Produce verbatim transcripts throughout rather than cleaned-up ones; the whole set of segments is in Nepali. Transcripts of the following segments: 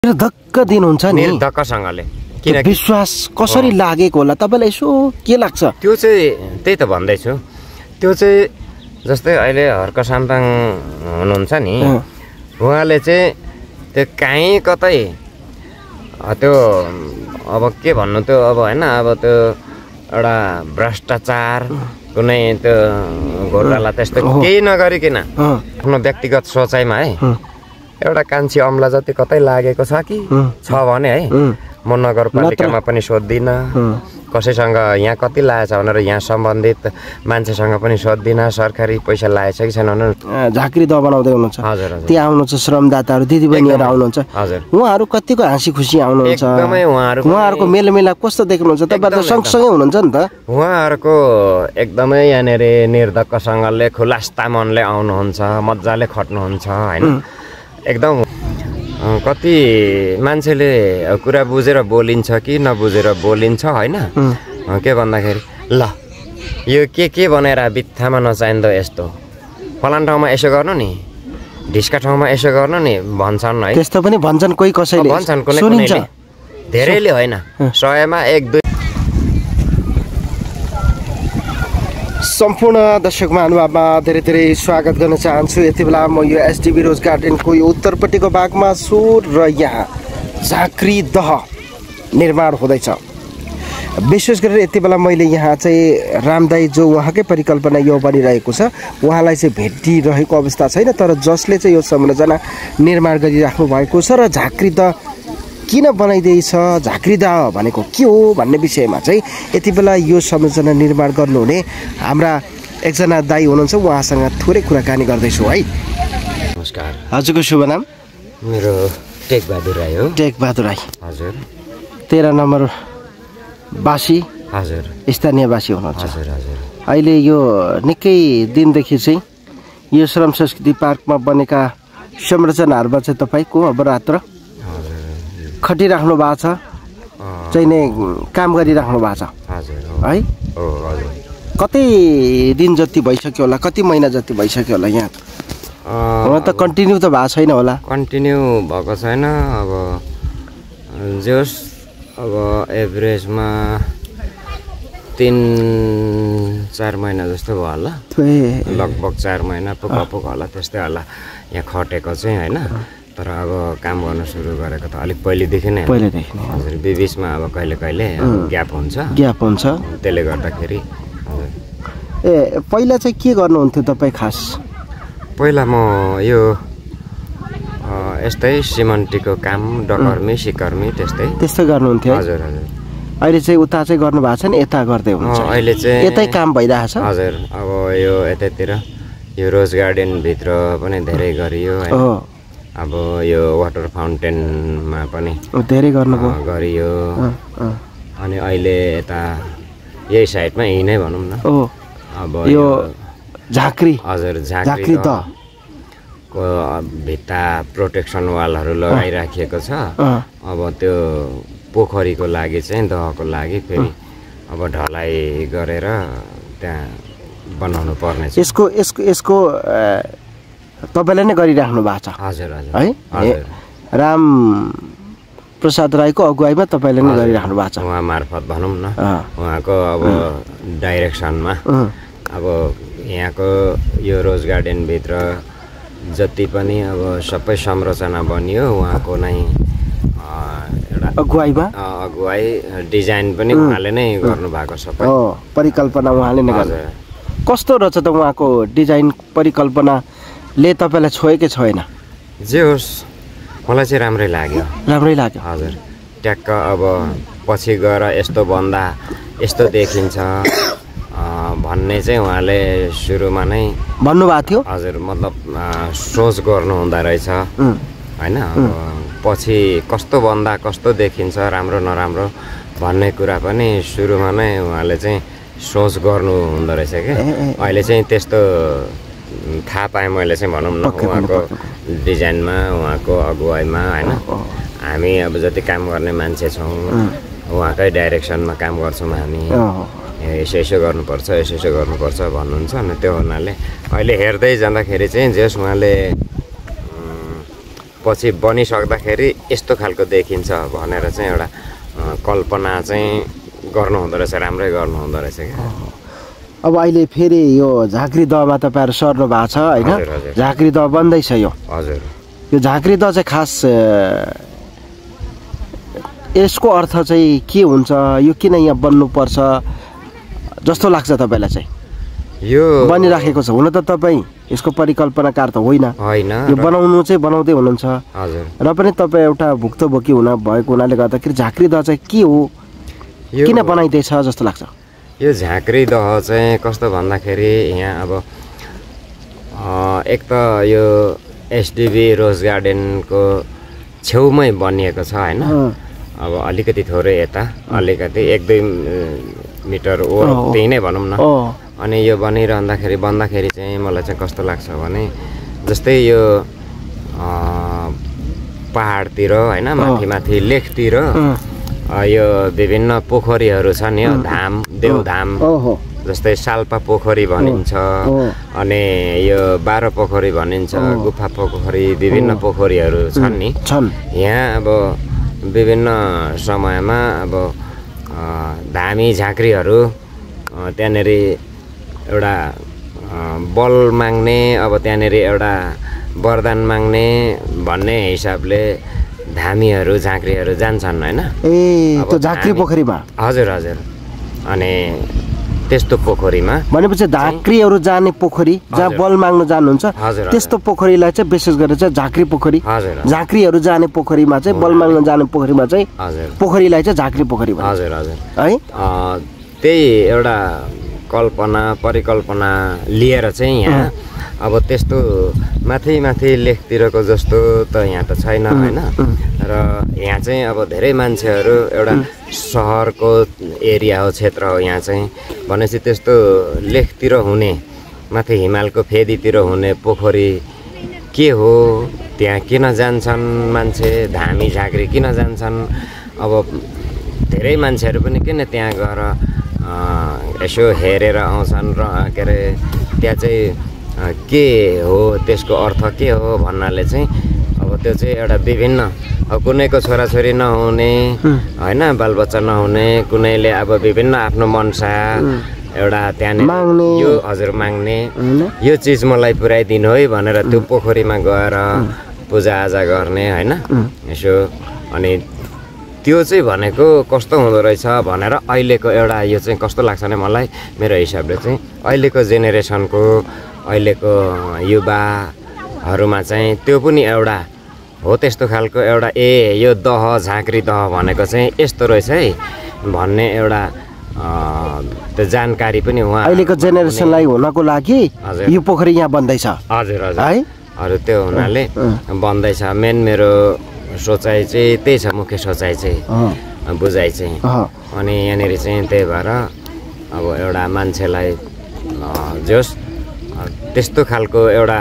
निर्धक्क दिनुहुन्छ नि निर्धक्कसँगले किन विश्वास कसरी लागेको होला तपाईलाई यसो के लाग्छ त्यो चाहिँ त्यही त भन्दैछु त्यो चाहिँ जस्तै अहिले हर्क साम्पाङ हुनुहुन्छ नि उहाँले चाहिँ त्यो काहीँ कतै त्यो अब के भन्नु त्यो अब हैन अब त्यो एउटा भ्रष्टाचार कुनै त्यो घोटाला त्यस्तो केही नगरिकन आफ्नो व्यक्तिगत सोचाइमा है एउटा कान्छी अम्ला जति कतै लागेको छ कि छ भने है म नगरपालिकामा पनि सोध्दिन कसैसँग यहाँ कति लागेछ भनेर यहाँ सम्बन्धित मान्छेसँग पनि सोध्दिन सरकारी पैसा लागेछ कि छैन भनेर झाँक्री द बनाउँदै हुनुहुन्छ हजुर त्यहाँ आउनुहुन्छ श्रमदाताहरू दिदीबहिनीहरू आउनुहुन्छ उहाँहरू कतिको हाँसी खुसी आउनुहुन्छ एकदमै उहाँहरू उहाँहरूको मेलमिलाप कस्तो देख्नुहुन्छ तपाईहरु त सँगसँगै हुनुहुन्छ नि त उहाँहरूको एकदमै यहाँनेर निर्धक्कसँगले खुलास्ता मनले आउनुहुन्छ मज्जाले खट्नुहुन्छ हैन एकदम कति मान्छेले कुरा बुझेर बोलिन्छ कि नबुझेर बोलिन्छ हैन के भन्दाखेरि ल यो के के भनेर बित्थामा नचाहिँदो यस्तो फलान ठाउँमा यसो गर्नु नि ढिस्का ठाउँमा यसो गर्नु नि भन्छन् है त्यस्तो पनि भन्छन् कोही कसैले भन्छन् कुनै कुनैले धेरैले होइन सयमा एक दुई सम्पूर्ण दर्शक महानुभावमा धेरै धेरै स्वागत गर्न चाहन्छु। यति बेला म यो एसडीबी रोज गार्डनको यो उत्तरपट्टिको भागमा छु र यहाँ झाँक्री दह निर्माण हुँदैछ। विशेष गरेर यति बेला मैले यहाँ चाहिँ रामदाई जो उहाँकै परिकल्पना यो बनिरहेको छ उहाँलाई चाहिँ भेटिरहेको अवस्था छैन, तर जसले चाहिँ यो संरचना निर्माण गरिराख्नु भएको छ र झाँक्री दह किन बनाइदिएछ झाँक्री दह भनेको के हो भन्ने विषयमा चाहिँ यति बेला यो संरचना निर्माण गर्नुहुने हाम्रा एकजना दाई हुनुहुन्छ, उहाँसँग थोरै कुराकानी गर्दैछु है। नमस्कार। हजुरको शुभ नाम? मेरो टेकबहादुर राई हो। टेकबहादुर राई। हजुर। तेह्र नम्बर बासी? हजुर। स्थानीयवासी हुनुहुन्छ? हजुर हजुर। अहिले यो निकै दिनदेखि चाहिँ यो श्रम संस्कृति पार्कमा बनेका संरचनाहरूमा चाहिँ तपाईँको अब रात्र खटिराख्नु भएको छ चाहिँ नै काम गरिराख्नु भएको छ है? कति दिन जति भइसक्यो होला, कति महिना जति भइसक्यो होला यहाँ? अब त कन्टिन्यू त भएको छैन होला? कन्टिन्यू भएको छैन। अब जोस् अब एभरेजमा तिन चार महिना जस्तो भयो होला, लगभग चार महिना पुगा पुगा होला त्यस्तै होला यहाँ खटेको चाहिँ होइन। तर अब काम गर्न सुरु गरेको त अलिक पहिलेदेखि नै पहिलेदेखि नै हजुर। बिचमा अब कहिले कहिले ग्याप हुन्छ ग्याप हुन्छ त्यसले गर्दाखेरि। ए पहिला चाहिँ के गर्नुहुन्थ्यो तपाईँ खास? पहिला म यो यस्तै सिमन्टीको काम डकर्मी सिकर्मी त्यस्तै त्यस्तै गर्नुहुन्थ्यो? हजुर हजुर। अहिले चाहिँ उता चाहिँ गर्नु भएको छ नि, यता गर्दै हुनुहुन्छ? अहिले चाहिँ यतै काम भइरहेछ? हजुर। अब यो यतैतिर यो रोज गार्डनभित्र पनि धेरै गरियो होइन। अब यो वाटर फाउन्टेनमा पनि धेरै गर्नुभयो गरियो। अनि अहिले यता यही साइडमा यही नै भनौँ न। अब यो झाँक्री? हजुर झाँक्री दह को भित्ता प्रोटेक्सन वालहरू लगाइराखिएको छ। अब त्यो पोखरीको लागि चाहिँ दहको लागि फेरि अब ढलाइ गरेर त्यहाँ बनाउनु पर्ने छ। यसको यसको यसको तपाईँले नै गरिराख्नु भएको छ? हजुर हजुर है। राम प्रसाद राईको अगुवाईमा तपाईँले नै गरिराख्नु भएको छ? उहाँ मार्फत भनौँ न, उहाँको अब डाइरेक्सनमा। अब यहाँको यो रोज गार्डनभित्र जति पनि अब सबै संरचना बनियो उहाँको नै एउटा अगुवाईमा। अगुवाई डिजाइन पनि उहाँले नै गर्नुभएको सबै परिकल्पना उहाँले नै गर्नु। कस्तो रहेछ त उहाँको डिजाइन परिकल्पनाले तपाईँलाई छोएकै छैन? जे होस् मलाई चाहिँ राम्रै लाग्यो। राम्रै लाग्यो? हजुर। ट्याक्क अब पछि गएर यस्तो भन्दा यस्तो देखिन्छ भन्ने चाहिँ उहाँले सुरुमा नै भन्नुभएको थियो? हजुर। मतलब सोच गर्नु हुँदो रहेछ होइन। अब पछि कस्तो भन्दा कस्तो देखिन्छ राम्रो नराम्रो भन्ने कुरा पनि सुरुमा नै उहाँले चाहिँ सोच गर्नु हुँदो रहेछ क्या। अहिले चाहिँ त्यस्तो थाहा पाएँ मैले चाहिँ भनौँ न उहाँको डिजाइनमा उहाँको अगुवाईमा होइन। हामी अब जति काम गर्ने मान्छे छौँ उहाँकै डाइरेक्सनमा काम गर्छौँ हामी। यसो यसो गर्नुपर्छ यसो यसो गर्नुपर्छ भन्नुहुन्छ। अनि त्यो हुनाले अहिले हेर्दै जाँदाखेरि चाहिँ जस उहाँले पछि बनिसक्दाखेरि यस्तो खालको देखिन्छ भनेर चाहिँ एउटा कल्पना चाहिँ गर्नु हुँदो रहेछ, राम्रै गर्नु हुँदो रहेछ क्या। अब अहिले फेरि यो झाँक्री दहमा तपाईँहरू सर्नु भएको छ होइन, झाँक्री दह बन्दैछ यो। हजुर, यो झाँक्री दह चाहिँ खास यसको अर्थ चाहिँ के हुन्छ, यो किन यहाँ बन्नुपर्छ जस्तो लाग्छ तपाईँलाई चाहिँ? यो बनिराखेको छ, हुन त तपाईँ यसको परिकल्पनाकार त होइन होइन, यो बनाउनु चाहिँ बनाउँदै हुनुहुन्छ। हजुर, र पनि तपाईँ एउटा भुक्तभोगी हुन भएको हुनाले गर्दाखेरि झाँक्री दह चाहिँ के हो, किन बनाइँदैछ जस्तो लाग्छ? यो झाँक्री दह चाहिँ कस्तो भन्दाखेरि यहाँ अब एक त यो एसडिबी रोज गार्डनको छेउमै बनिएको छ होइन। अब अलिकति थोरै यता अलिकति एक दुई मिटर ओ त्यही नै भनौँ न। अनि यो बनिरहँदाखेरि बन्दाखेरि चाहिँ मलाई चाहिँ कस्तो लाग्छ भने जस्तै यो पहाडतिर होइन, माथि माथि लेकतिर यो विभिन्न पोखरीहरू छ नि, धाम देवधाम जस्तै साल्पा पोखरी भनिन्छ, अनि यो बाह्र पोखरी भनिन्छ, गुफा पोखरी, विभिन्न पोखरीहरू छन् नि। यहाँ अब विभिन्न समयमा अब धामी झाँक्रीहरू त्यहाँनिर एउटा बल माग्ने, अब त्यहाँनिर एउटा वरदान माग्ने भन्ने हिसाबले धामीहरू झाँक्रीहरू जान्छन् होइन। ए त्यो झाँक्री पोखरीमा? हजुर हजुर। अनि त्यस्तो पोखरीमा भनेपछि झाँक्रीहरू जाने पोखरी जहाँ बल माग्न जानुहुन्छ त्यस्तो पोखरीलाई चाहिँ विशेष गरेर चाहिँ झाँक्री पोखरी, झाँक्रीहरू जाने पोखरीमा चाहिँ बल माग्न जाने पोखरीमा चाहिँ पोखरीलाई चाहिँ झाँक्री पोखरी भन्छ। हजुर हजुर है। त्यही एउटा कल्पना परिकल्पना लिएर चाहिँ यहाँ अब त्यस्तो माथि माथि लेकतिरको जस्तो त यहाँ त छैन होइन। र यहाँ चाहिँ अब धेरै मान्छेहरू एउटा सहरको एरिया हो, क्षेत्र हो यहाँ चाहिँ, भनेपछि त्यस्तो लेकतिर हुने माथि हिमालको फेदीतिर हुने पोखरी के हो, त्यहाँ किन जान्छन् मान्छे, धामी झाँक्री किन जान्छन्? अब धेरै मान्छेहरू पनि किन त्यहाँ गएर यसो हेरेर आउँछन् र के अरे त्यहाँ चाहिँ के हो, त्यसको अर्थ के हो भन्नाले चाहिँ अब त्यो चाहिँ एउटा विभिन्न, अब कुनैको छोराछोरी नहुने होइन, बालबच्चा नहुने, कुनैले अब विभिन्न आफ्नो मनसा एउटा त्यहाँनिर यो हजुर माग्ने यो चिज मलाई पुऱ्याइदिनु है भनेर त्यो पोखरीमा गएर पूजाआजा गर्ने होइन यसो। अनि त्यो चाहिँ भनेको कस्तो हुँदो रहेछ भनेर अहिलेको एउटा यो चाहिँ कस्तो लाग्छ भने मलाई, मेरो हिसाबले चाहिँ अहिलेको जेनेरेसनको अहिलेको युवाहरूमा चाहिँ त्यो पनि एउटा हो त्यस्तो खालको एउटा ए यो दह झाँक्री दह भनेको चाहिँ यस्तो रहेछ है भन्ने एउटा त्यो जानकारी पनि उहाँ अहिलेको जेनेरेसनलाई हुनको लागि यो पोखरी यहाँ बन्दैछ। हजुर हजुर है। अरू त्यो हुनाले बन्दैछ। मेन मेरो सोचाइ चाहिँ त्यही छ, मुख्य सोचाइ चाहिँ बुझाइ चाहिँ। अनि यहाँनिर चाहिँ त्यही भएर अब एउटा मान्छेलाई जोस् त्यस्तो खालको एउटा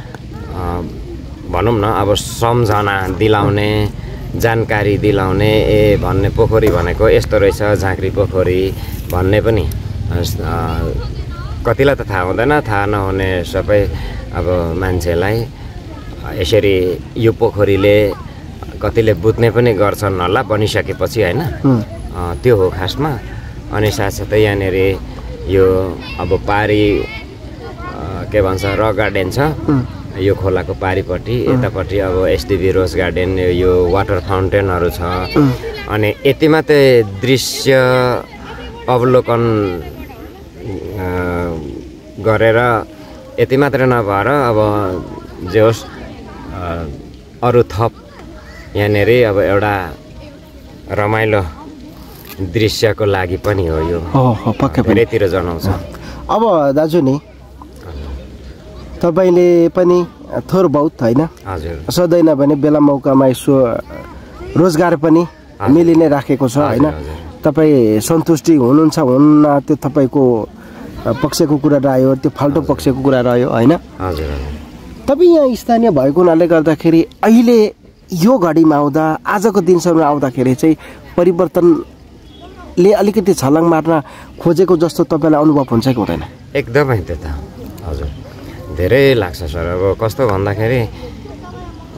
भनौँ न अब सम्झना दिलाउने, जानकारी दिलाउने, ए भन्ने पोखरी भनेको यस्तो रहेछ झाँक्री पोखरी भन्ने पनि कतिलाई त थाहा हुँदैन, थाहा नहुने सबै अब मान्छेलाई यसरी यो पोखरीले कतिले बुझ्ने पनि गर्छन् होला बनिसकेपछि होइन। त्यो हो खासमा। अनि साथसाथै यहाँनिर यो अब पारी के भन्छ रक गार्डन छ, यो खोलाको पारिपट्टि यतापट्टि अब एसडिबी रोज गार्डन, यो वाटर फाउन्टेनहरू छ। अनि यति मात्रै दृश्य अवलोकन गरेर यति मात्रै नभएर अब जे होस् अरू थप यहाँनिर अब एउटा रमाइलो दृश्यको लागि पनि हो यो, धेरैतिर जनाउँछ। अब दाजु नि तपाईँले पनि थोर बहुत होइन सधैँ नभने बेला मौकामा यसो रोजगार पनि मिलि नै राखेको छ होइन। तपाईँ सन्तुष्टि हुनुहुन्छ हुन्न त्यो तपाईँको पक्षको कुरा रह्यो, त्यो फाल्टो पक्षको कुरा रह्यो होइन। तपाईँ यहाँ स्थानीय भएको हुनाले गर्दाखेरि अहिले यो घडीमा आउँदा आजको दिनसम्म आउँदाखेरि चाहिँ परिवर्तनले अलिकति छलाङ मार्न खोजेको जस्तो तपाईँलाई अनुभव हुन्छ कि हुँदैन? एकदमै त्यो त हजुर धेरै लाग्छ सर। अब कस्तो भन्दाखेरि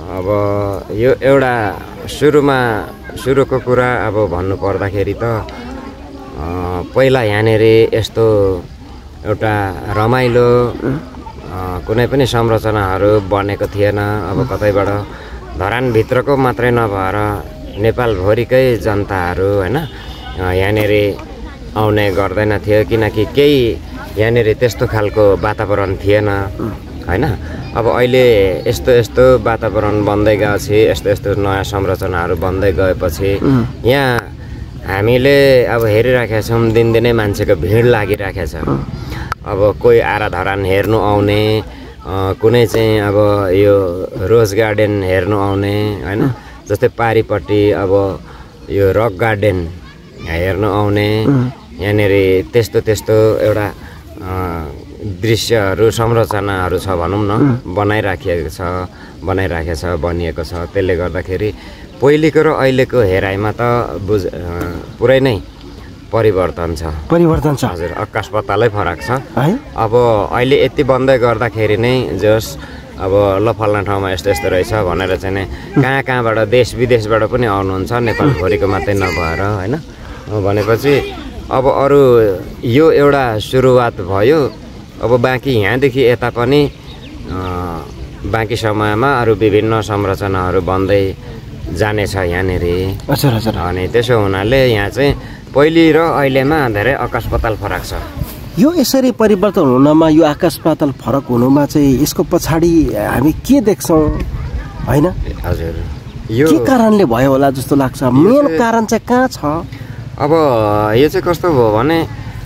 अब यो एउटा सुरुमा सुरुको कुरा अब भन्नु पर्दाखेरि त पहिला यहाँनिर यस्तो एउटा रमाइलो कुनै पनि संरचनाहरू बनेको थिएन। अब कतैबाट धरानभित्रको मात्रै नभएर नेपालभरिकै जनताहरू होइन यहाँनिर आउने गर्दैन थियो, किनकि केही यहाँनिर त्यस्तो खालको वातावरण थिएन होइन। अब अहिले यस्तो यस्तो वातावरण बन्दै गएपछि, यस्तो यस्तो नयाँ संरचनाहरू बन्दै गएपछि यहाँ हामीले अब हेरिराखेका छौँ, दिनदिनै मान्छेको भिड लागिराखेको छ। अब कोही आरा धरान हेर्नु आउने, कुनै चाहिँ अब यो रोज गार्डन हेर्नु आउने होइन, जस्तै पारिपट्टि अब यो रक गार्डन हेर्नु आउने, यहाँनिर त्यस्तो त्यस्तो एउटा दृश्यहरू संरचनाहरू छ भनौँ न, बनाइराखेको छ बनाइराखेको छ बनिएको छ। त्यसले गर्दाखेरि पहिलेको र अहिलेको हेराइमा त बुझ पुरै नै परिवर्तन छ परिवर्तन छ हजुर, आकाश पातालै फरक छ है। अब अहिले यति बन्दै गर्दाखेरि नै जस अब ल फल्ना ठाउँमा यस्तो यस्तो रहेछ भनेर चाहिँ नै कहाँ कहाँबाट देश विदेशबाट पनि आउनुहुन्छ, नेपालभरिको मात्रै नभएर होइन। भनेपछि अब अरू यो एउटा सुरुवात भयो। अब बाँकी यहाँदेखि यता पनि बाँकी समयमा अरू विभिन्न संरचनाहरू बन्दै जानेछ यहाँनिर। हजुर हजुर। अनि त्यसो हुनाले यहाँ चाहिँ पहिले र अहिलेमा धेरै आकाश पाताल फरक छ। यो यसरी परिवर्तन हुनमा, यो आकाश पाताल फरक हुनुमा चाहिँ यसको पछाडि हामी के देख्छौँ होइन? हजुर, यो के कारणले भयो होला जस्तो लाग्छ? मेन कारण चाहिँ कहाँ छ? अब यो चाहिँ कस्तो भयो भने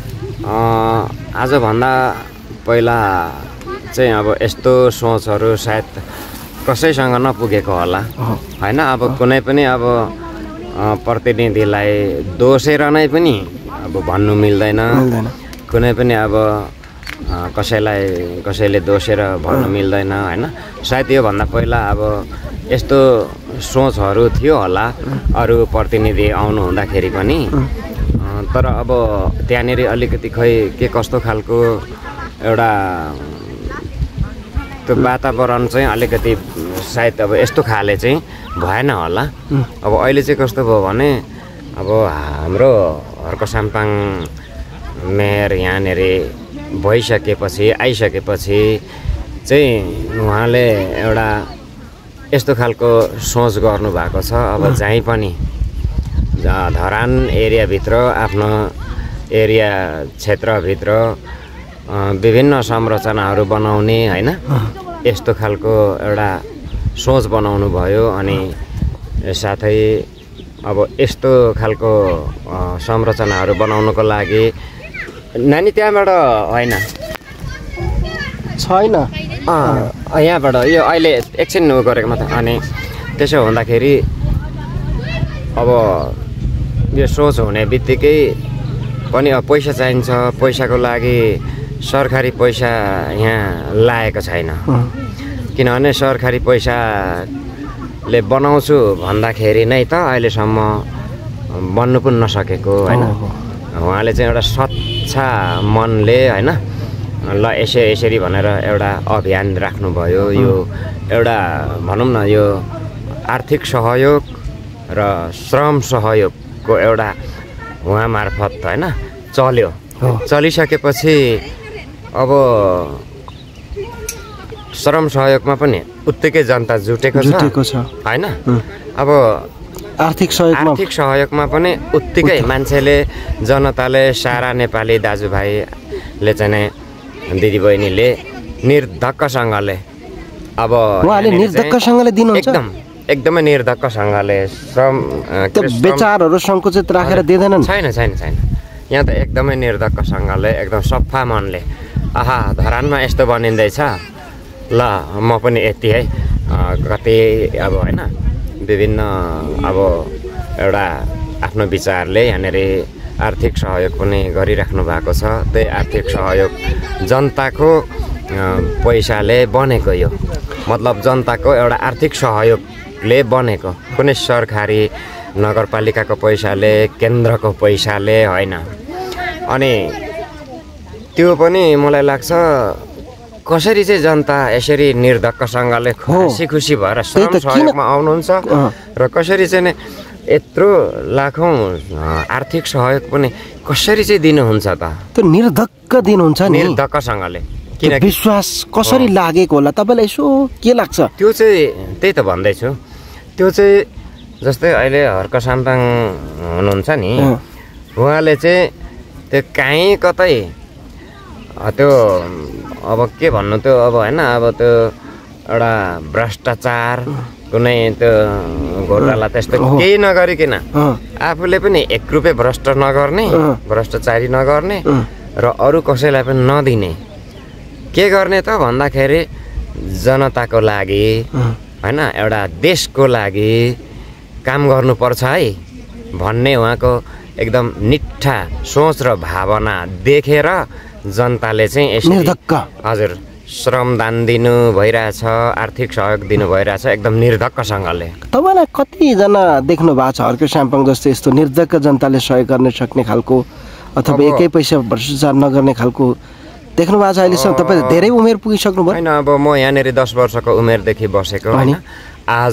आजभन्दा पहिला चाहिँ अब यस्तो सोचहरू सायद कसैसँग नपुगेको होला होइन। अब कुनै पनि अब प्रतिनिधिलाई दोषेर नै पनि अब भन्नु मिल्दैन, कुनै पनि अब कसैलाई कसैले दोषेर भन्नु मिल्दैन होइन। सायद योभन्दा पहिला अब यस्तो सोचहरू थियो होला अरू प्रतिनिधि आउनु हुँदाखेरि पनि, तर अब त्यहाँनिर अलिकति खै के कस्तो खालको एउटा त्यो वातावरण चाहिँ अलिकति सायद अब यस्तो खाले चाहिँ भएन होला। अब अहिले चाहिँ कस्तो भयो भने अब हाम्रो हर्क साम्पाङ मेयर यहाँनिर भइसकेपछि आइसकेपछि चाहिँ उहाँले एउटा यस्तो खालको सोच गर्नुभएको छ। अब जहीँ पनि धरान एरियाभित्र आफ्नो एरिया क्षेत्रभित्र विभिन्न संरचनाहरू बनाउने होइन, यस्तो खालको एउटा सोच बनाउनु भयो। अनि साथै अब यस्तो खालको संरचनाहरू बनाउनको लागि नानी त्यहाँबाट होइन छैन यहाँबाट यो अहिले एकछिन उ गरेको मात्र। अनि त्यसो हुँदाखेरि अब यो सोच हुने बित्तिकै पनि अब पैसा चाहिन्छ, पैसाको लागि सरकारी पैसा यहाँ लागेको छैन, किनभने सरकारी पैसाले बनाउँछु भन्दाखेरि नै त अहिलेसम्म बन्नु पनि नसकेको होइन। उहाँले चाहिँ एउटा स्वच्छ मनले होइन ल यसै यसरी भनेर एउटा अभियान राख्नुभयो। यो एउटा भनौँ न यो आर्थिक सहयोग र श्रम सहयोगको एउटा उहाँ मार्फत होइन चल्यो। चलिसकेपछि अब श्रम सहयोगमा पनि उत्तिकै जनता जुटेको छ होइन। अब आर्थिक सहयोगमा आर्थिक सहयोगमा पनि उत्तिकै मान्छेले जनताले सारा नेपाली दाजुभाइले चाहिँ नै दिदीबहिनीले निर्धक्कसँगले अब उहाँले निर्धक्कसँगले दिनुहुन्छ, एकदम एकदमै निर्धक्कसँगले श्रम विचारहरू सङ्कुचित राखेर दिँदैनन्। छैन छैन छैन यहाँ त एकदमै निर्धक्कसँगले एकदम सफा मनले आहा धरानमा यस्तो बनिँदैछ ल म पनि यति है कति अब होइन विभिन्न अब एउटा आफ्नो विचारले यहाँनिर आर्थिक सहयोग पनि गरिराख्नु भएको छ। त्यही आर्थिक सहयोग जनताको पैसाले बनेको, यो मतलब जनताको एउटा आर्थिक सहयोगले बनेको, कुनै सरकारी नगरपालिकाको पैसाले केन्द्रको पैसाले होइन। अनि त्यो पनि मलाई लाग्छ कसरी चाहिँ जनता यसरी निर्धक्कसँगले खुसी खुसी भएर श्रम सहयोगमा आउनुहुन्छ र कसरी चाहिँ नि यत्रो लाखौँ आर्थिक सहयोग पनि कसरी चाहिँ दिनुहुन्छ त? त्यो निर्धक्क दिनुहुन्छ नि, निर्धक्कसँगले। किनकि विश्वास कसरी लागेको होला तपाईँलाई, यसो के लाग्छ? त्यो चाहिँ त्यही त भन्दैछु। त्यो चाहिँ जस्तै अहिले हर्क साम्पाङ हुनुहुन्छ नि, उहाँले चाहिँ त्यो काहीँ कतै त्यो अब के भन्नु, त्यो अब होइन, अब त्यो एउटा भ्रष्टाचार कुनै त्यो घोटाला त्यस्तो केही नगरिकन आफूले पनि एक रुपियाँ भ्रष्ट नगर्ने, भ्रष्टाचारी नगर्ने र अरू कसैलाई पनि नदिने, के गर्ने त भन्दाखेरि जनताको लागि होइन, एउटा देशको लागि काम गर्नुपर्छ है भन्ने उहाँको एकदम निठा सोच र भावना देखेर जनताले चाहिँ निर्धक्क, हजुर, श्रमदान दिनु भइरहेछ, आर्थिक सहयोग दिनु भइरहेछ एकदम निर्धक्कसँगले। तपाईँलाई कतिजना देख्नु भएको छ हर्क साम्पाङ जस्तो यस्तो निर्धक्क जनताले सहयोग गर्न सक्ने खालको अथवा एकै पैसा भ्रष्टाचार नगर्ने खालको देख्नु भएको छ अहिलेसम्म? तपाईँ धेरै उमेर पुगिसक्नु भयो। होइन, अब म यहाँनिर दस वर्षको उमेरदेखि बसेको होइन, आज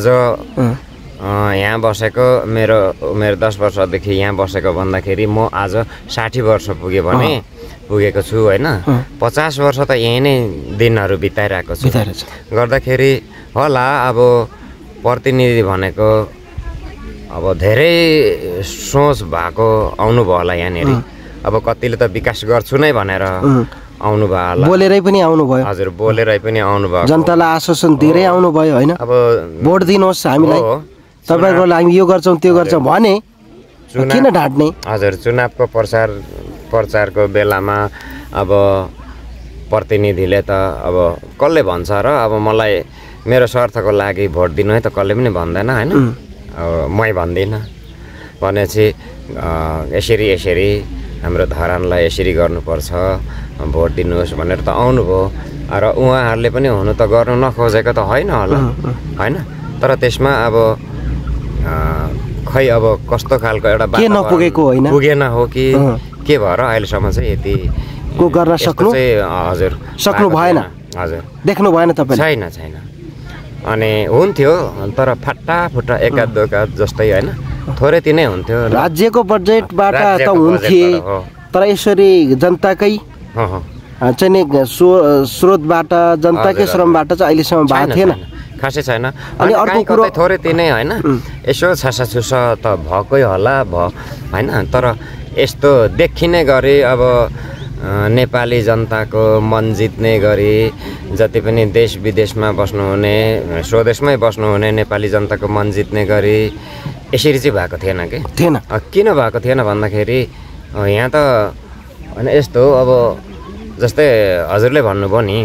यहाँ बसेको मेरो उमेर दस वर्षदेखि यहाँ बसेको भन्दाखेरि म आज साठी वर्ष पुगेँ भने पुगेको छु होइन। पचास वर्ष त यहीँ नै दिनहरू बिताइरहेको छु गर्दाखेरि होला। अब प्रतिनिधि भनेको अब धेरै सोच भएको आउनुभयो होला यहाँनिर। अब कतिले त विकास गर्छु नै भनेर आउनुभयो होला, बोलेरै पनि आउनुभयो। हजुर, बोलेरै पनि आउनुभयो, जनतालाई आश्वासन दिएरै आउनुभयो होइन। अब भोट दिनुहोस् हामीलाई, तपाईँको लागि यो गर्छौँ त्यो गर्छौँ भने किन ढाँट्ने? हजुर, चुनावको प्रचार प्रचारको बेलामा अब प्रतिनिधिले त अब कसले भन्छ र अब मलाई मेरो स्वार्थको लागि भोट दिनु है त कसले पनि भन्दैन होइन। अब मै भन्दिनँ भनेपछि यसरी यसरी हाम्रो धरानलाई यसरी गर्नुपर्छ, भोट दिनुहोस् भनेर त आउनुभयो र उहाँहरूले पनि हुनु त गर्नु नखोजेको त होइन होला होइन। तर त्यसमा अब खै अब कस्तो खालको एउटा के नपुगेको होइन, पुगेन हो कि के भएर अहिलेसम्म चाहिँ यति को गर्न सक्नु हजुर सक्नु भएन, हजुर देख्नु भएन तपाईँ? छैन छैन। अनि हुन्थ्यो तर फाटाफुट्टा एकाध दोकाद जस्तै होइन, थोरै तिनै हुन्थ्यो। राज्यको बजेटबाट त हुन्थे तर यसरी जनताकै चाहिँ नि स्रोतबाट जनताकै श्रमबाट चाहिँ अहिलेसम्म भएको थिएन, खासै छैन। अनि अर्को कुरो थोरै तिनै होइन, यसो छासाछुसा त भएकै होला भयो होइन। तर यस्तो देखिने गरी अब नेपाली जनताको मन जित्ने गरी जति पनि देश विदेशमा बस्नुहुने, स्वदेशमै बस्नुहुने नेपाली जनताको मन जित्ने गरी यसरी चाहिँ भएको थिएन कि थिएन। किन भएको थिएन भन्दाखेरि यहाँ त होइन यस्तो अब जस्तै हजुरले भन्नुभयो नि,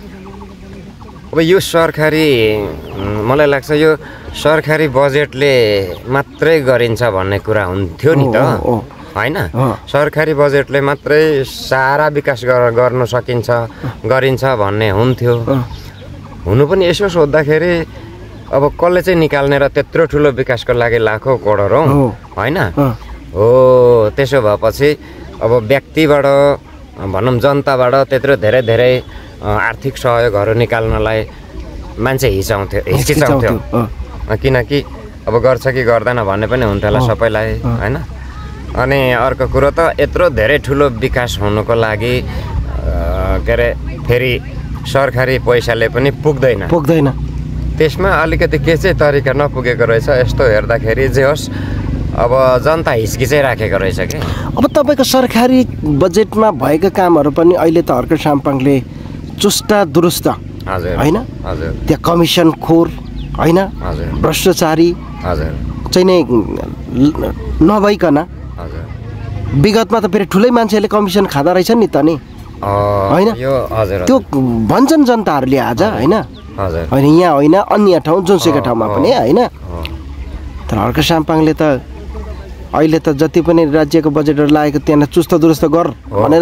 अब यो सरकारी मलाई लाग्छ यो सरकारी बजेटले मात्रै गरिन्छ भन्ने कुरा हुन्थ्यो नि त होइन। सरकारी बजेटले मात्रै सारा विकास गर्न सकिन्छ गरिन्छ भन्ने हुन्थ्यो। हुनु पनि यसो सोद्धाखेरि अब कसले चाहिँ निकाल्ने र त्यत्रो ठुलो विकासको लागि लाखौँ करोडौँ होइन हो। त्यसो भएपछि अब व्यक्तिबाट भनौँ जनताबाट त्यत्रो धेरै धेरै आर्थिक सहयोगहरू निकाल्नलाई मान्छे हिचाउँथ्यो हिचकिचाउँथ्यो किनकि अब गर्छ कि गर्दैन भन्ने पनि हुन्थ्यो होला सबैलाई होइन। अनि अर्को कुरो त यत्रो धेरै ठुलो विकास हुनुको लागि के अरे फेरि सरकारी पैसाले पनि पुग्दैन पुग्दैन त्यसमा अलिकति के चाहिँ तरिका नपुगेको रहेछ। यस्तो हेर्दाखेरि जे होस् अब जनता हिचकिचाइराखेको रहेछ कि। अब तपाईँको सरकारी बजेटमा भएका कामहरू पनि अहिले त हर्क साम्पाङले चुस्टा दुरुस्त हजुर होइन, हजुर त्यहाँ कमिसन खोर होइन, हजुर भ्रष्टाचारी हजुर चाहिँ नै नभइकन हजुर विगतमा त फेरि ठुलै मान्छेले कमिसन खाँदा रहेछ नि त नि होइन। यो हजुर त्यो भन्छन् जनताहरूले आज होइन हजुर होइन यहाँ होइन अन्य ठाउँ जुनसुकै ठाउँमा पनि होइन। तर हर्क साम्पाङले त अहिले त जति पनि राज्यको बजेटहरू लागेको त्यहाँ चुस्त दुरुस्त गर भनेर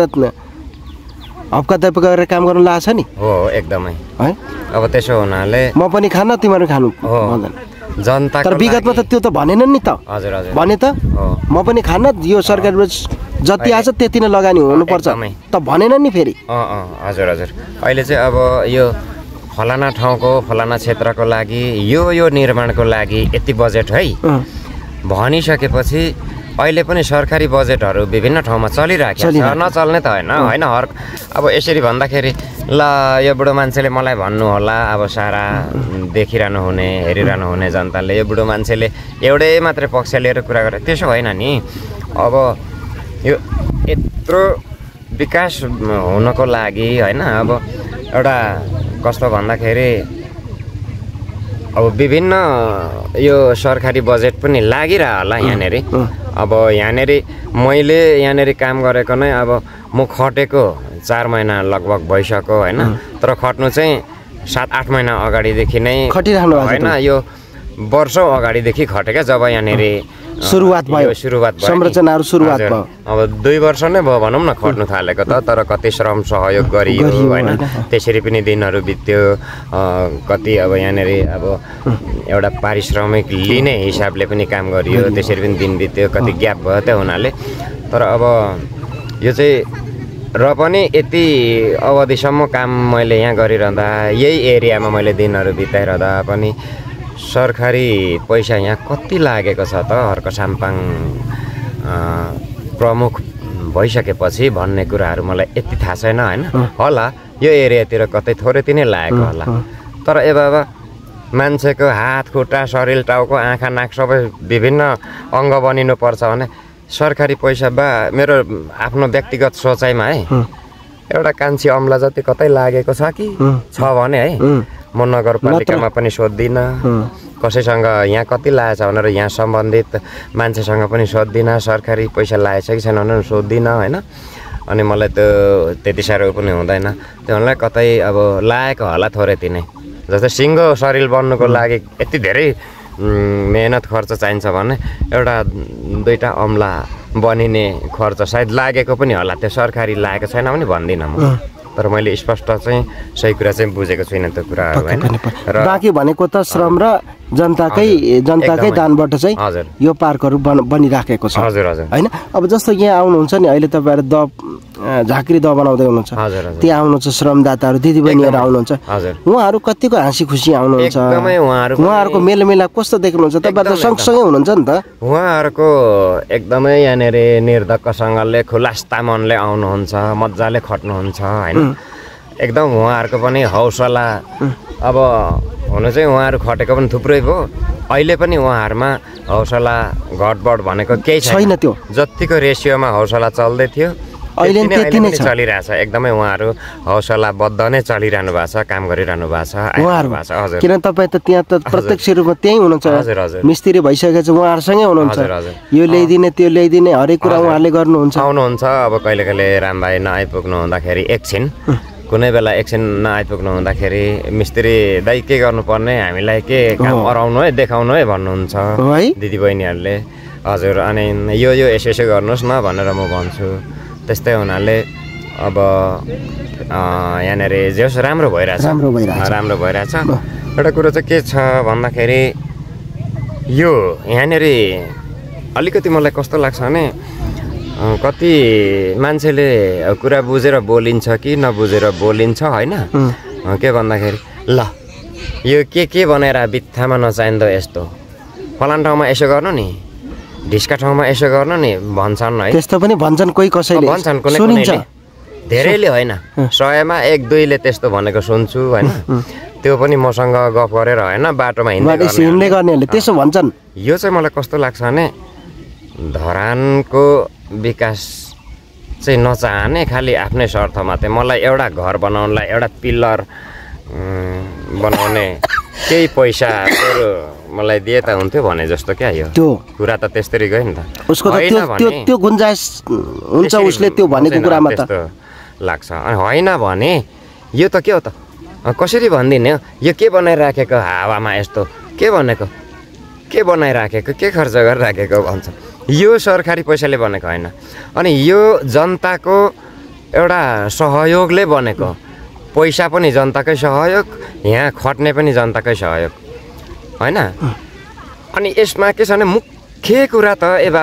हप्का दप्का गरेर काम गर्नु लागेको छ नि हो एकदमै है। अब त्यसो हुनाले म पनि खान तिमीहरू खानु जनता तर विगतमा त त्यो त भनेनन् नि त। हजुर हजुर भने त म पनि खान यो सरकारी जति आछ त्यति नै लगानी हुनुपर्छ त भनेन नि फेरि। अँ अँ हजुर हजुर अहिले चाहिँ अब यो फलाना ठाउँको फलाना क्षेत्रको लागि यो यो निर्माणको लागि यति बजेट है भनिसकेपछि अहिले पनि सरकारी बजेटहरू विभिन्न ठाउँमा चलिरहेको छ, नचल्ने त होइन होइन हर अब यसरी भन्दाखेरि ल यो बुढो मान्छेले मलाई भन्नु होला, अब सारा देखिरहनु हुने हेरिरहनु हुने जनताले यो बुढो मान्छेले एउटै मात्रै पक्ष लिएर कुरा गरे, त्यसो होइन नि। अब यो यत्रो विकास हुनको लागि होइन अब एउटा कस्तो भन्दाखेरि अब विभिन्न यो सरकारी बजेट पनि लागिरह होला यहाँनिर। अब यहाँनिर मैले यहाँनिर काम गरेको नै अब म खटेको चार महिना लगभग भइसक्यो होइन, तर खट्नु चाहिँ सात आठ महिना अगाडिदेखि नै खटिरहनु होइन, यो वर्षौँ अगाडिदेखि खटेका जब यहाँनिर सुरुवात भयो, सुरुवात भयो संरचनाहरू सुरुवात भयो। अब दुई वर्ष नै भयो भनौँ न खट्नु थालेको त, तर कति श्रम सहयोग गरियो होइन, त्यसरी पनि दिनहरू बित्यो। कति अब यहाँनिर अब एउटा पारिश्रमिक लिने हिसाबले पनि काम गरियो, त्यसरी पनि दिन बित्यो, कति ग्याप भयो त्यो हुनाले। तर अब यो चाहिँ र पनि यति अवधिसम्म काम मैले यहाँ गरिरहँदा यही एरियामा मैले दिनहरू बिताइरहँदा पनि सरकारी पैसा यहाँ कति लागेको छ त हर्क साम्पाङ प्रमुख भइसकेपछि भन्ने कुराहरू मलाई यति थाहा छैन होइन। होला यो एरियातिर कतै थोरै तिनै लागेको होला, तर ए बाबा मान्छेको हात खुट्टा शरीर टाउको आँखा नाक सबै विभिन्न अङ्ग बनिनु पर्छ भने सरकारी पैसा बा मेरो आफ्नो व्यक्तिगत सोचाइमा है एउटा कान्छी अम्ला जति कतै लागेको छ कि छ भने है म नगरपालिकामा पनि सोध्दिनँ, कसैसँग यहाँ कति लागेछ भनेर यहाँ सम्बन्धित मान्छेसँग पनि सोध्दिनँ, सरकारी पैसा लागेछ कि छैन भनेर सोध्दिनँ होइन। अनि मलाई त्यो त्यति साह्रो पनि हुँदैन, त्यो हुनाले कतै अब लागेको होला थोरै तिनै। जस्तै सिङ्गो शरीर बन्नुको लागि यति धेरै मेहनत खर्च चाहिन्छ भने एउटा दुईवटा अम्ला बनिने खर्च सायद लागेको पनि होला, त्यो सरकारी लागेको छैन भने भन्दिनँ म। तर मैले स्पष्ट चाहिँ सही कुरा चाहिँ बुझेको छुइनँ त्यो कुराहरू होइन। र बाँकी भनेको त श्रम र जनताकै जनताकै दानबाट चाहिँ यो पार्कहरू बन बनिराखेको छ हजुर हजुर होइन। अब जस्तो यहाँ आउनुहुन्छ नि अहिले तपाईँहरू द झाँक्री द बनाउँदै हुनुहुन्छ, त्यहाँ आउनुहुन्छ श्रमदाताहरू दिदीबहिनीहरू आउनुहुन्छ, उहाँहरू कतिको हाँसी खुसी आउनुहुन्छ, उहाँहरूको मेलमिलाप कस्तो देख्नुहुन्छ? तपाईँहरू त सँगसँगै हुनुहुन्छ नि त। उहाँहरूको एकदमै यहाँनिर निर्धक्कसँगले खुलास्ता मनले आउनुहुन्छ, मजाले खट्नुहुन्छ होइन। एकदम उहाँहरूको पनि हौसला अब हुनु चाहिँ उहाँहरू खटेको पनि थुप्रै भयो, अहिले पनि उहाँहरूमा हौसला घटबढ भनेको केही छैन। त्यो जतिको रेसियोमा हौसला चल्दै थियो अहिले त्यति नै चलिरहेछ। एकदमै उहाँहरू हौसलाबद्ध नै चलिरहनु भएको छ, काम गरिरहनु भएको छ उहाँहरू। हजुर किन तपाईँ त त्यहाँ त प्रत्यक्ष रूपमा त्यहीँ हुनुहुन्छ, हजुर हजुर मिस्त्री भइसकेको छ, उहाँहरूसँगै हुनुहुन्छ, यो ल्याइदिने त्यो ल्याइदिने हरेक कुरा उहाँहरूले गर्नुहुन्छ आउनुहुन्छ। अब कहिले कहिले रामभाइ नआइपुग्नु हुँदाखेरि एकछिन कुनै बेला एकछिन नआइपुग्नु हुँदाखेरि मिस्त्री दाइ के गर्नुपर्ने हामीलाई के काम अराउनु है देखाउनु है भन्नुहुन्छ दिदीबहिनीहरूले। हजुर अनि यो यो यसो यसो गर्नुहोस् न भनेर म भन्छु। त्यस्तै हुनाले अब यहाँनिर जे होस् राम्रो भइरहेछ राम्रो भइरहेछ राम्रो भइरहेछ। एउटा कुरो चाहिँ के छ भन्दाखेरि यो यहाँनिर अलिकति मलाई कस्तो लाग्छ भने कति मान्छेले कुरा बुझेर बोलिन्छ कि नबुझेर बोलिन्छ होइन। के भन्दाखेरि ल यो के के बनाएर बित्थामा नचाहिँदो यस्तो फलाना ठाउँमा यसो गर्नु नि, ढिस्का ठाउँमा यसो गर्नु नि भन्छन् है। त्यस्तो पनि भन्छन् कोही कसैले भन्छन्, कुनै कुनैले, धेरैले होइन, सयमा एक दुईले त्यस्तो भनेको सुन्छु होइन। त्यो पनि मसँग गफ गरेर होइन बाटोमा हिँड्दै गर्नेहरूले त्यसो भन्छन्। यो चाहिँ मलाई कस्तो लाग्छ भने धरानको विकास चाहिँ नचाहने खालि आफ्नै स्वार्थमा चाहिँ मलाई एउटा घर बनाउनलाई एउटा पिल्लर बनाउने केही पैसा मलाई दिए त हुन्थ्यो भने जस्तो क्या यो त्यो कुरा त त्यस्तरी गयो नि त। उसको त त्यो त्यो गुन्जाइस हुन्छ उसले त्यो भनेको कुरामा त लाग्छ। अनि होइन भने यो त के हो त कसरी भनिदिने हो, यो के बनाइराखेको हावामा यस्तो के भनेको के बनाइराखेको के खर्च गरिराखेको भन्छ। यो सरकारी पैसाले बनेको होइन, अनि यो जनताको एउटा सहयोगले बनेको। पैसा पनि जनताकै सहयोग, यहाँ खट्ने पनि जनताकै सहयोग होइन। अनि यसमा के छ भने मुख्य कुरा त ए बाबा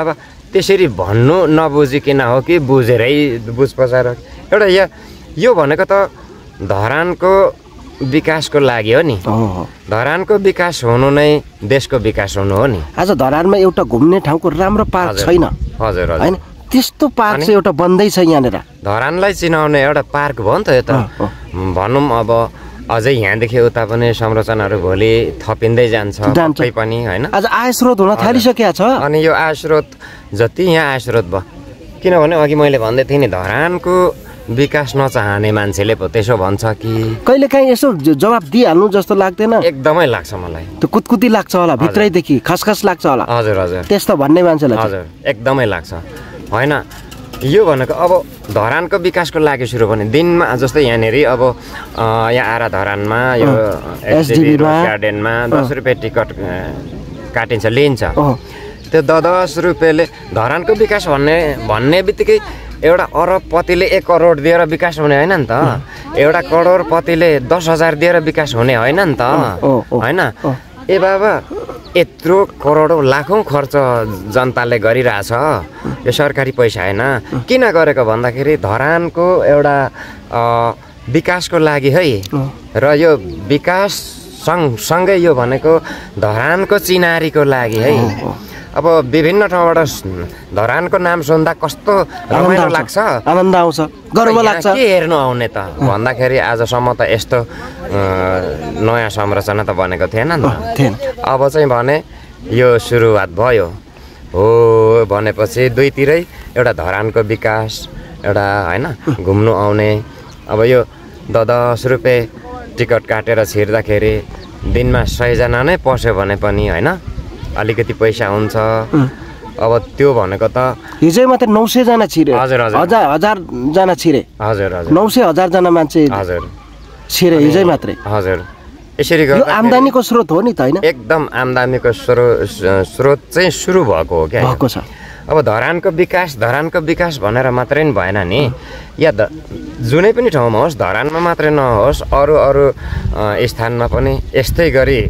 त्यसरी भन्नु नबुझिकन हो कि बुझेरै बुझ पसाएर एउटा यो यो भनेको त धरानको विकासको लागि हो नि। धरानको विकास हुनु नै देशको विकास हुनु हो नि। आज धरानमा एउटा घुम्ने ठाउँको राम्रो पार्क छैन। हजुर होइन त्यस्तो पार्क चाहिँ एउटा बन्दैछ यहाँनिर। धरानलाई चिनाउने एउटा पार्क भयो नि त यो त। भनौँ अब अझै यहाँदेखि उता पनि संरचनाहरू भोलि थपिँदै जान्छ पक्कै पनि होइन। आज आय स्रोत हुन थालिसकेको छ। अनि यो आय स्रोत जति यहाँ आय स्रोत भयो किनभने अघि मैले भन्दै थिएँ नि धरानको विकास नचाहने मान्छेले पो त्यसो भन्छ कि कहिले काहीँ यसो जवाब दिइहाल्नु जस्तो लाग्दैन? एकदमै लाग्छ मलाई। त्यो कुतकुती लाग्छ होला भित्रैदेखि खसखस लाग्छ होला। हजुर हजुर त्यस्तो भन्ने मान्छेलाई हजुर एकदमै लाग्छ। होइन यो भनेको अब धरानको विकासको लागि सुरु भने दिनमा जस्तै यहाँनिर अब यहाँ आरा धरानमा यो एसडिबी रोज गार्डनमा दस रुपियाँ टिकट काटिन्छ लिन्छ। त्यो द दस रुपियाँले धरानको विकास भन्ने भन्ने बित्तिकै एउटा अरबपतिले एक करोड दिएर विकास हुने होइन नि त। एउटा करोडपतिले दस हजार दिएर विकास हुने होइन नि त। होइन ए बाबा यत्रो करोडौँ लाखौँ खर्च जनताले गरिरहेछ यो सरकारी पैसा होइन। किन गरेको भन्दाखेरि धरानको एउटा विकासको लागि है। र यो विकास सँगसँगै यो भनेको धरानको चिनारीको लागि है। अब विभिन्न ठाउँबाट धरानको नाम सुन्दा कस्तो रमाइलो लाग्छ, आनन्द आउँछ, गर्व लाग्छ। के हेर्नु आउने त भन्दाखेरि आजसम्म त यस्तो नयाँ संरचना त बनेको थिएन नि त। अब चाहिँ भने यो सुरुवात भयो हो भनेपछि दुईतिरै एउटा धरानको विकास एउटा होइन घुम्नु आउने। अब यो द दस रुपियाँ टिकट काटेर छिर्दाखेरि दिनमा सयजना नै पस्यो भने पनि होइन अलिकति पैसा हुन्छ। अब त्यो भनेको त हिजै मात्रै नौ सयजना छिरे। हजुर हजुर हजार हजारजना छिरे। हजुर हजुर नौ सय हजारजना मान्छे हजुर छिरे हिजै मात्रै। हजुर यसरी यो आम्दानीको स्रोत हो नि त होइन? एकदम आम्दानीको स्रोत स्रोत चाहिँ सुरु भएको हो क्या भएको छ। अब धरानको विकास धरानको विकास भनेर मात्रै नि भएन नि। या द जुनै पनि ठाउँमा होस् धरानमा मात्रै नहोस् अरू अरू स्थानमा पनि यस्तै गरी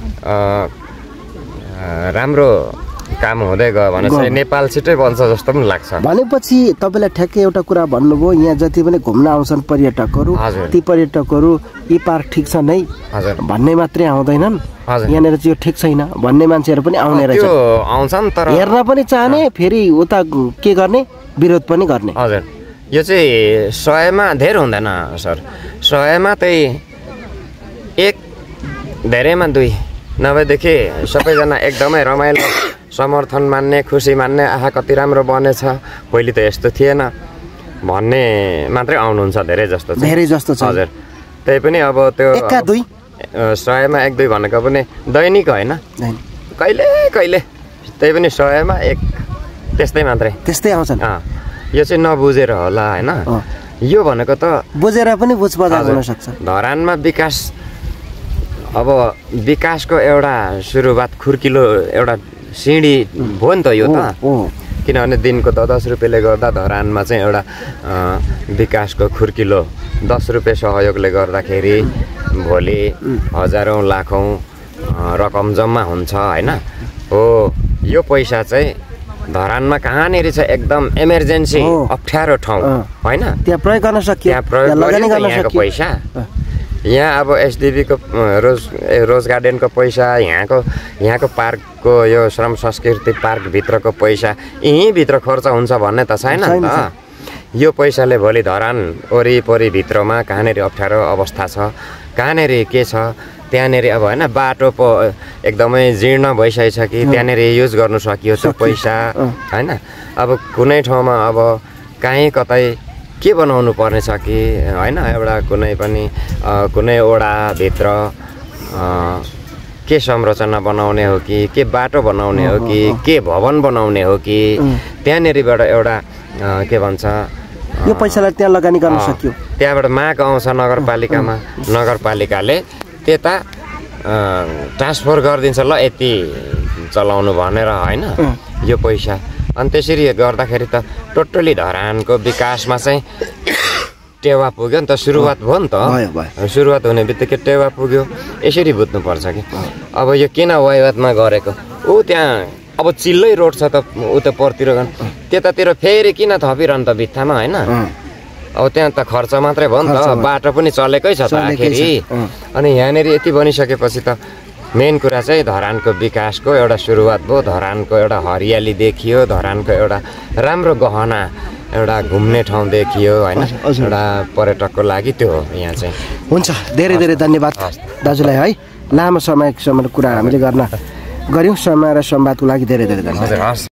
राम्रो काम हुँदै गयो भने चाहिँ नेपाल छिटै बन्छ जस्तो पनि लाग्छ। भनेपछि तपाईँलाई ठ्याक्कै एउटा कुरा भन्नुभयो यहाँ जति पनि घुम्न आउँछन् पर्यटकहरू ती पर्यटकहरू यी पार्क ठिक छ नै भन्ने मात्रै आउँदैनन्। यहाँनिर चाहिँ यो ठिक छैन भन्ने मान्छेहरू पनि आउने रहेछ। आउँछन् तर हेर्न पनि चाहने फेरि उता के गर्ने विरोध पनि गर्ने। हजुर यो चाहिँ सयमा धेरै हुँदैन सर। सयमा चाहिँ एक धेरैमा दुई नभएदेखि सबैजना एकदमै रमाइलो समर्थन मान्ने खुसी मान्ने आहा कति राम्रो बनेछ पहिले त यस्तो थिएन भन्ने मात्रै आउनुहुन्छ धेरै जस्तो छ। धेरै जस्तो छ। हजुर त्यही पनि अब त्यो एका दुई सयमा एक दुई भनेको पनि दैनिक होइन कहिले कहिले त्यही पनि सयमा एक त्यस्तै मात्रै त्यस्तै आउँछन्। यो चाहिँ नबुझेर होला होइन। यो भनेको त बुझेर पनि बुझ बजार हुन सक्छ। धरानमा विकास अब विकासको एउटा सुरुवात खुर्किलो एउटा सिँढी भयो नि त यो त। किनभने दिनको द दस रुपियाँले गर्दा धरानमा चाहिँ एउटा विकासको खुर्किलो दस रुपियाँ सहयोगले गर्दाखेरि भोलि हजारौँ लाखौँ रकम जम्मा हुन्छ होइन। हो यो पैसा चाहिँ धरानमा कहाँनिर छ एकदम इमर्जेन्सी अप्ठ्यारो ठाउँ होइन त्यहाँ प्रयोग गर्न सकियो। त्यहाँ प्रयोग गर्न यहाँको पैसा यहाँ अब एसडिबीको रोज रोज गार्डनको पैसा यहाँको यहाँको पार्कको यो श्रम संस्कृति पार्कभित्रको पैसा यहीँभित्र खर्च हुन्छ भन्ने त छैन नि त। यो पैसाले भोलि धरान वरिपरि भित्रमा कहाँनिर अप्ठ्यारो अवस्था छ कहाँनिर के छ त्यहाँनिर अब होइन बाटो पो एकदमै जीर्ण भइसकेछ कि त्यहाँनिर युज गर्नु सकियो त्यो पैसा होइन। अब कुनै ठाउँमा अब काहीँ कतै के बनाउनु पर्ने छ कि होइन एउटा कुनै पनि कुनै वडाभित्र के संरचना बनाउने हो कि के बाटो बनाउने हो कि के भवन बनाउने हो कि त्यहाँनिरबाट एउटा के भन्छ यो पैसालाई त्यहाँ लगानी गर्न सकियो। त्यहाँबाट माग आउँछ नगरपालिकामा नगरपालिकाले त्यता ट्रान्सफर गरिदिन्छ ल यति चलाउनु भनेर होइन यो पैसा। अनि त्यसरी गर्दाखेरि त टोटली धरानको विकासमा चाहिँ टेवा पुग्यो नि त सुरुवात भयो नि त। सुरुवात हुने बित्तिकै टेवा पुग्यो यसरी बुझ्नुपर्छ कि अब यो किन वाइवादमा गरेको ऊ त्यहाँ अब चिल्लै रोड छ त उता परतिर गन त्यतातिर फेरि किन थपिरहनु त भित्तामा होइन अब त्यहाँ त खर्च मात्रै भयो नि त बाटो पनि चलेकै छ त आखिरी अनि यहाँनिर यति बनिसकेपछि त मेन कुरा चाहिँ धरानको विकासको एउटा सुरुवात भयो धरानको एउटा हरियाली देखियो धरानको एउटा राम्रो गहना एउटा घुम्ने ठाउँ देखियो होइन एउटा पर्यटकको लागि त्यो हो यहाँ चाहिँ हुन्छ धेरै धेरै धन्यवाद दाजुलाई है लामो समयसम्म कुरा हामीले गर्न गऱ्यौँ समय र संवादको लागि धेरै धेरै धन्यवाद।